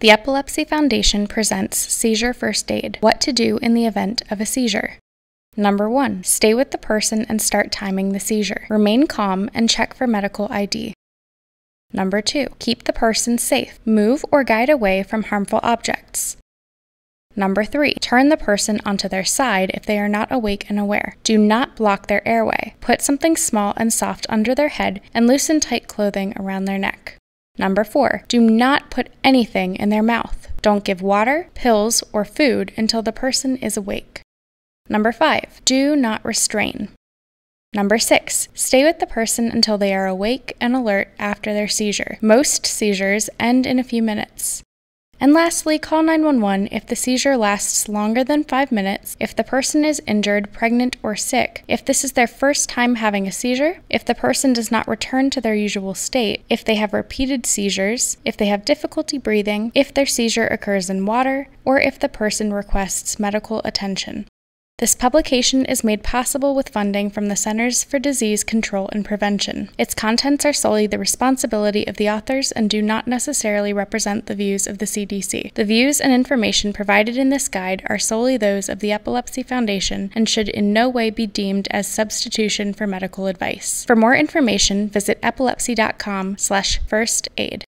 The Epilepsy Foundation presents Seizure First Aid: What to do in the event of a seizure. Number 1. Stay with the person and start timing the seizure. Remain calm and check for medical ID. Number 2. Keep the person safe. Move or guide away from harmful objects. Number 3. Turn the person onto their side if they are not awake and aware. Do not block their airway. Put something small and soft under their head and loosen tight clothing around their neck. Number 4. Do not put anything in their mouth. Don't give water, pills, or food until the person is awake. Number 5. Do not restrain. Number 6. Stay with the person until they are awake and alert after their seizure. Most seizures end in a few minutes. And lastly, call 911 if the seizure lasts longer than 5 minutes, if the person is injured, pregnant, or sick, if this is their first time having a seizure, if the person does not return to their usual state, if they have repeated seizures, if they have difficulty breathing, if their seizure occurs in water, or if the person requests medical attention. This publication is made possible with funding from the Centers for Disease Control and Prevention. Its contents are solely the responsibility of the authors and do not necessarily represent the views of the CDC. The views and information provided in this guide are solely those of the Epilepsy Foundation and should in no way be deemed as substitution for medical advice. For more information, visit epilepsy.com/firstaid.